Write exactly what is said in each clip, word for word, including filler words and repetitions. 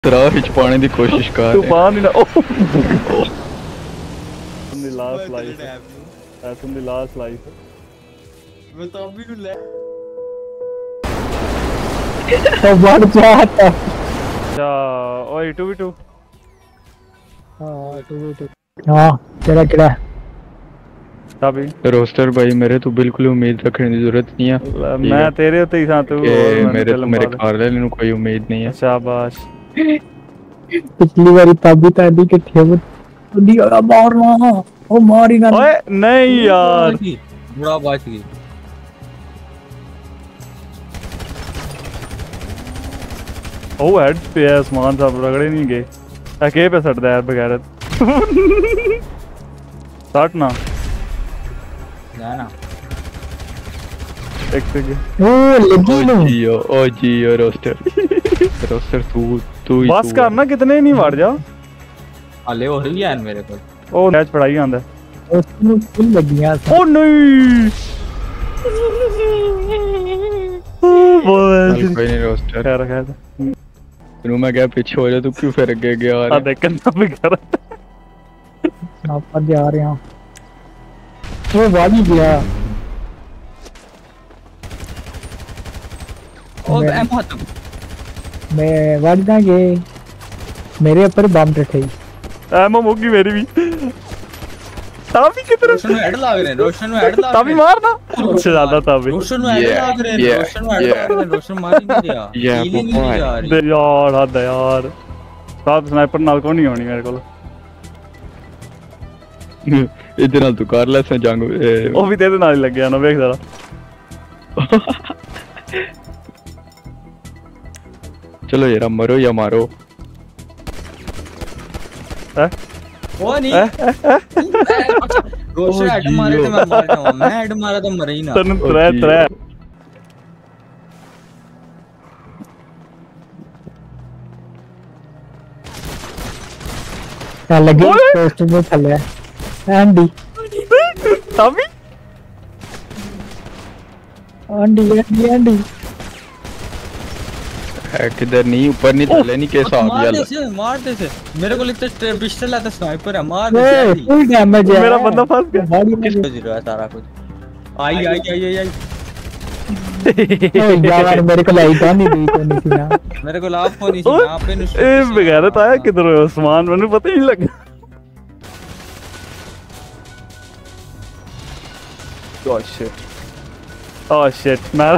तेरा हिच पाने दी कोशिश कर तू पा नहीं ना तुम दी लास्ट लाइफ है तुम दी लास्ट लाइफ मैं तो अभी नु ले तो बढ़ जाता अच्छा ओए टू वी टू हां टू वी टू हां तेरा केड़ा तभी रोस्टर भाई मेरे तो बिल्कुल उम्मीद रखने की जरूरत नहीं है। मैं तेरे उत्ते ही सां तू मेरे मेरे घर वाले नु कोई उम्मीद नहीं है। शाबाश पिछली बारी तभी तादी के थे वो दिया मारना ओ मारी ना ओए नहीं यार बुरा बात की ओ हेड पे आसमान साहब रगड़े नहीं गए अके पे सटदा यार बगैरत सट ना ना ना एक सेकंड ओ लगी ओ नो जियो ओ जियो रोस्टर रोस्टर तू तू बस करना कितने नहीं मार जा अले हो रही है मेरे को ओ मैच पढ़ाई आंदा उसनु फुल लगियां ओ नहीं कोई नहीं रोस्टर क्या रखा था तू मैं क्या पीछे हो जा तू क्यों फिर आगे गया आ देख कितना भी कर आप पर जा रहे हैं वो वाली गया ओ मैं खत्म मैं वाड़ना गए मेरे ऊपर बम रखे एमो मुगी मेरी भी ताबी की तरफ रोशन में हेड लाग रहे रोशन में हेड लाग ताबी मारना अच्छा ज्यादा ताबी रोशन में हेड लाग रहे रोशन में हेड लाग रहे रोशन मार ही नहीं रहा Yeah, हील ही नहीं जा रही यार हद है यार साथ स्नाइपर नाल को नहीं होनी मेरे को इधर नाल तू कर ले से जंग ओ भी तेरे नाल ही लग गया ना देख जरा चलो यार मरो या मारो हैं वो नहीं रोशन हेड मारे तो मैं मार जाऊंगा मैं हेड मारा तो मर ही ना तन त्रै त्रै क्या लगे पोस्टर में चले एंडी ताबी एंडी एंडी एंडी है किधर नहीं ऊपर नहीं थले नहीं के साथ मार यार दे से मार दे से मेरे को लगता है पिस्टल आता स्नाइपर है मार ए दे फुल डैमेज है मेरा बंदा फंस गया बॉडी में किसको जीरो है सारा कुछ आई आई आई आई आई ओ यार मेरे को लाइट नहीं दी तो नहीं थी ना मेरे को लाभ को नहीं यहाँ पे ए बगैरत आया किधर है उस्मान मैंने पता ही नहीं लगा ओह शिट ओह शिट मैं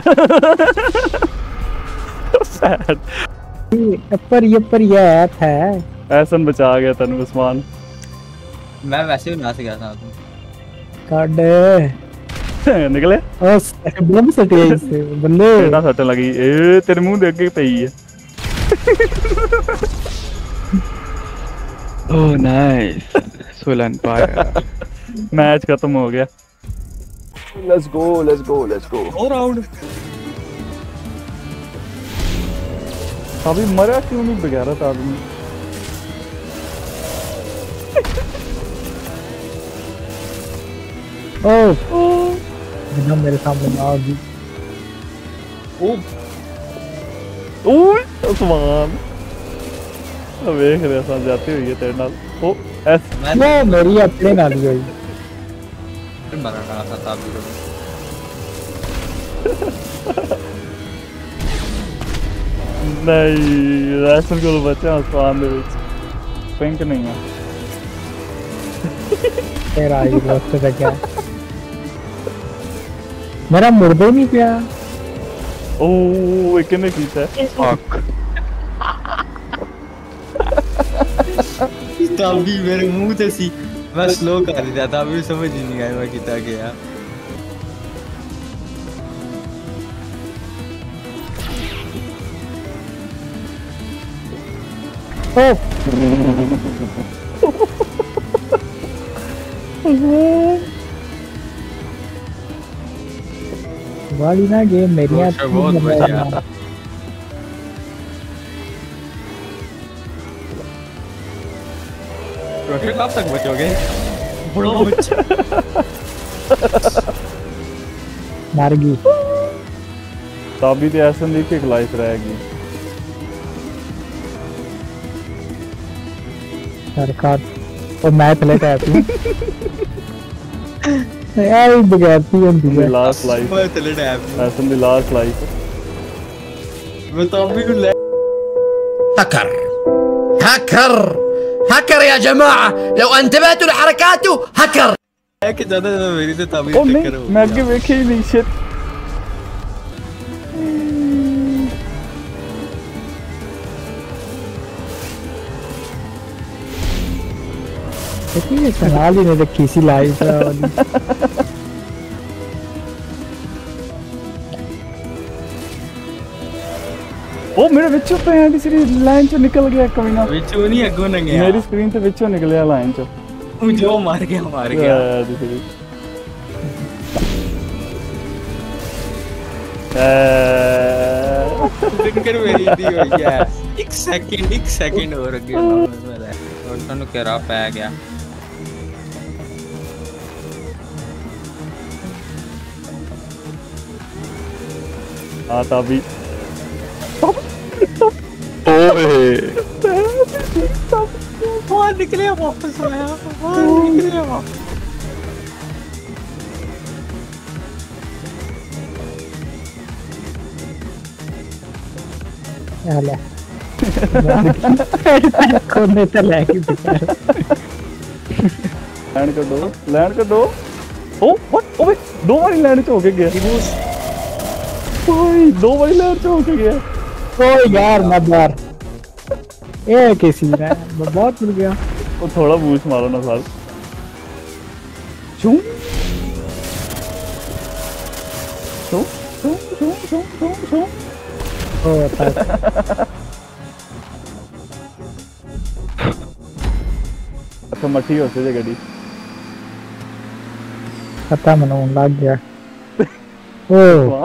सैड ऊपर ये पर ये ऐप है ऐसन बचा गया तनु उस्मान मैं वैसे ही ना से गया था कार्ड निकले ओ बम सट गया इससे बल्ले तेरा सट लगी ए तेरे मुंह देख के पई है ओह नाइस सोलन पाया मैच खत्म हो गया let's go let's go let's go और राउंड अभी मरा क्यों नहीं बगैरत आदमी ओ बिना मेरे सामने ना आगी ओ ओए उस्मान अब देख रहे हैं जाती हुई है तेरे नाल ओ एस मैं वो मेरी अपने नाल ही हुई मरा रहा था तब नहीं रैसल को बचा उस्मान दे विच पिंक नहीं है तेरा ही दोस्त का क्या मेरा मुर्दे नहीं पिया ओ एक ने कीता फक तभी मेरे मुंह से सी मैं स्लो कर दिया था अभी समझ ही नहीं आया मैं कितना गया वाली ना गेम मेरी रोशन बहुत बढ़िया रोशन कब तक बचोगे बड़ा मर गई तभी तो ऐसा नहीं कि एक लाइफ रहेगी सरकार और मैं थले टैप हूं यार बगैरती होंदी है लास्ट लाइफ मैं चले टैप ऐसन दी लास्ट लाइफ मैं तो अभी को ले هكر هكر هكر يا جماعة لو انتبهتوا لحركاته هكر कि ज्यादा ज्यादा मेरी तो तभी ओ नहीं टक्कर हो मैं आगे वेखे ही नहीं शिट देखिए सवाल ही नहीं रखी सी लाइफ ओ मेरे विचों पे है किसी लाइन से निकल गया कमीना विचो नहीं अगो न गया मेरी स्क्रीन से विचों निकल गया लाइन से जो मार गया मार गया जिक्र मेरी दी हो गया एक सेकंड एक सेकंड और गया और तनु कह रहा पै गया हाँ तभी ओए बाहर निकले वापस आया बाहर निकले वापस याले कोने तो लेके लैंड कर दो लैंड कर दो ओ व्हाट ओए दो बारी लैंड च होके गया ओए दो बारी लैंड च होके गया ओ यार मैं बाहर ये कैसी है बहुत मिल गया वो थोड़ा बूस्ट मारो ना साल चूं चूं चूं चूं चूं चूं चूं ओ तक अच्छा मठी होते जे गड्डी खत्म होने लग गया ओ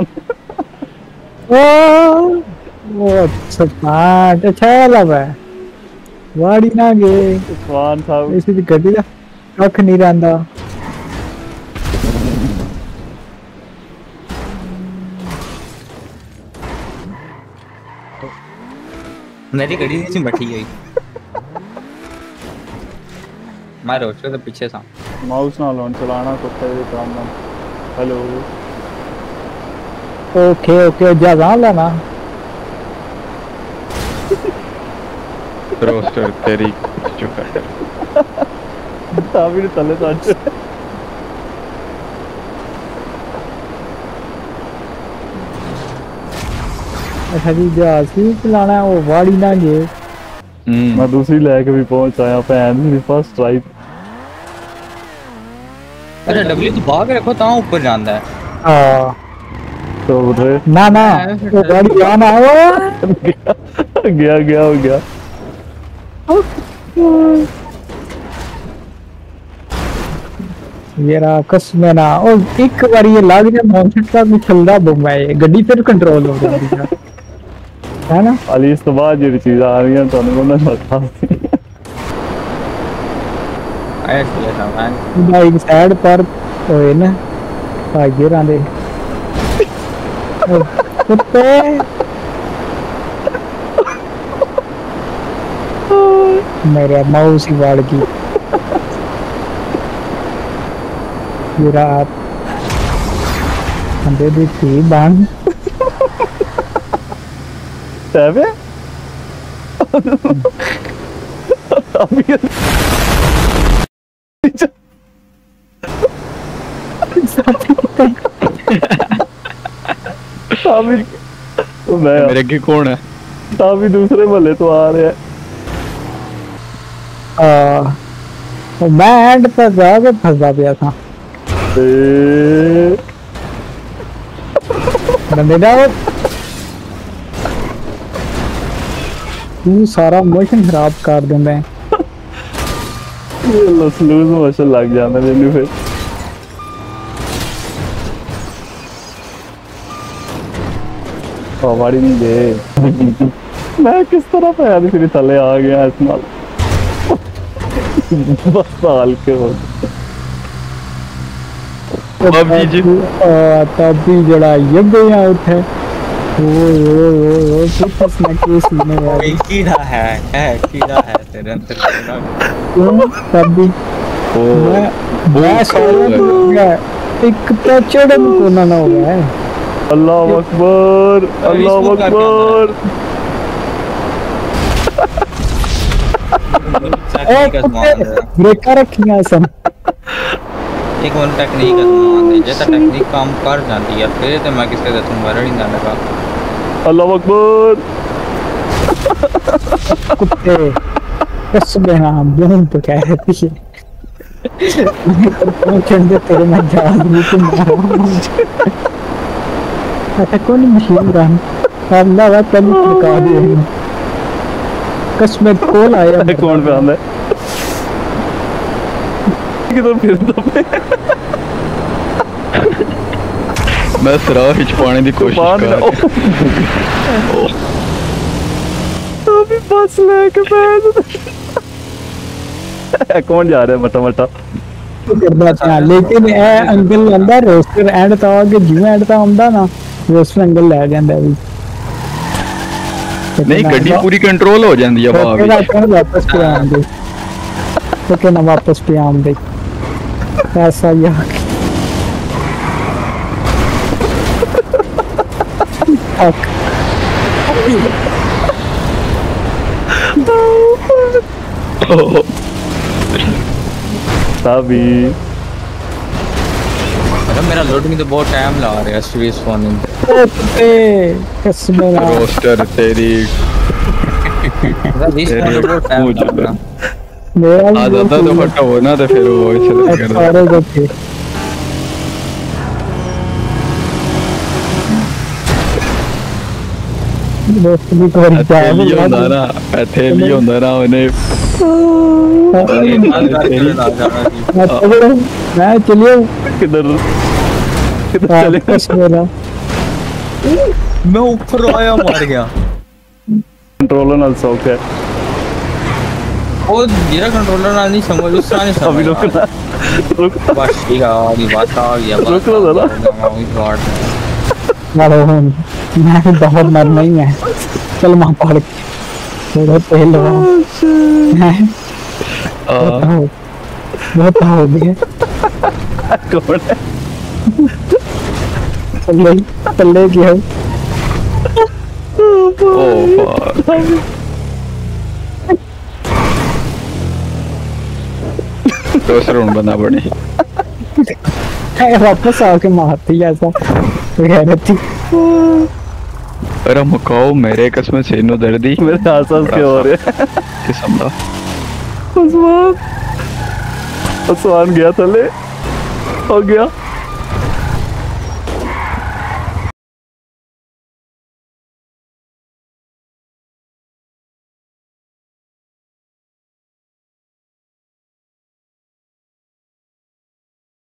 ओ ओ अच्छा पाट अच्छा लगा है वाड़ी ना गए स्वान साहब इसी दी गड्डी दा कख नहीं रंदा मेरी गाड़ी नीचे बैठी गई मैं रोस्टर के पीछे था माउस ना लॉन चलाना कुत्ते दे काम ना हेलो ओके ओके जगह लेना रोस्टर तेरी चुका है तावी ने तले साथ अच्छा जी जहाज की चलाना है वो वाड़ी ना गए मैं दूसरी लेके भी पहुंच आया भैन मेरी फर्स्ट ट्राई अरे डब्ल्यू तो भाग रखो ता ऊपर जांदा है हां तो उधर ना ना वो गाड़ी जाना है गया गया हो गया मेरा कसम है ना ओ एक बार ये लाग गया माउंटेन का भी चलदा बम है गड्डी फिर कंट्रोल हो जाती है है ना अली इस तो बाद जो चीज आ रही है तो उनको ना पता आया चले सामान बाइक साइड पर होए ना भागे रांदे कुत्ते मेरा माउस ही वाड़ की मेरा आप अंदर दी थी बांग तबे अभी तावी मैं मेरे के कौन है तावी दूसरे भले तो आ रहे हैं आ मैं एंड पर जाके फंसा गया था बंदेदा तू सारा मोशन खराब कर देंदा है ये स्लूज मोशन लग जाता है मैंने फिर हमारी नहीं गए मैं किस तरह पैर फिर थले आ गया इस नाल बस साल के हो अभी जी तभी जड़ा यब यहाँ उठे ओए ओए ओए कितना स्नैक केस लेने कोई वाली कीड़ा है है कीड़ा है तेरे अंदर कीड़ा। क्यों तब भी ओ मैं मैं सारा हो गया एक तो चढ़न को ना ना हो गया है। अल्लाह अकबर अल्लाह अकबर। ब्रेका रखियां सन एक वन टेक्निक आंदी जे ता टेक्निक काम कर जाती है फिर ते मैं किसे दे तुम मरड़ी ना लगा। अल्लाह अकबर। कुत्ते कसम नाम बहन तो कह रही है पहुंचन दे तेरे में जहाज भी तुम ऐसा कौन मशीन गन अल्लाह वा तन निकाल दिया कसम कॉल आया कौन पे आंदा किधर फिरदा पे मैं सराह हिच पाने की कोशिश कर रहा अभी बस लेके बैठ कौन जा रहा है मटा मटा करना था लेकिन ए अंकल अंदर रोस्टर एंड था कि जिवें एंड था आंदा ना रोस्टर अंकल ले जांदा भी नहीं गड्डी पूरी कंट्रोल हो जाती है बाबा तेरा कौन वापस पे आंदे तो के ना वापस पे आंदे ऐसा यार Fuck. साबी अरे मेरा लोडिंग तो बहुत टाइम लगा रहा है सीरीज फोन में। ओके कसम रोस्टर तेरी इस फोन में बहुत टाइम लगा रहा मेरा आ जाता तो फटा हो ना तो फिर वो ऐसे कर सारे गए दोस्त भी कोई थैली होंदा ना थैली होंदा ना उन्हें मैं चलिए किधर किधर चले मेरा मैं ऊपर आया मर गया। कंट्रोलर नाल सौक है ओ मेरा कंट्रोलर नाल नहीं समझ उस तरह नहीं समझ अभी रुक ना रुक बस ठीक है अभी बात आ गया रुक लो जरा मारो हम मैं भी बहुत मरना ही है चल मां पड़ थोड़ा तेल लगाओ बहुत हो गया कौन है चले चले गया ओ दूसरा उन बंदा बने वापस आके मारती ऐसा वगैरह थी अरे मुकाओ मेरे कसम से नो दर्दी मेरे आसपास के हो रहे हैं किस्म दा उस्मान उस्मान गया थले हो गया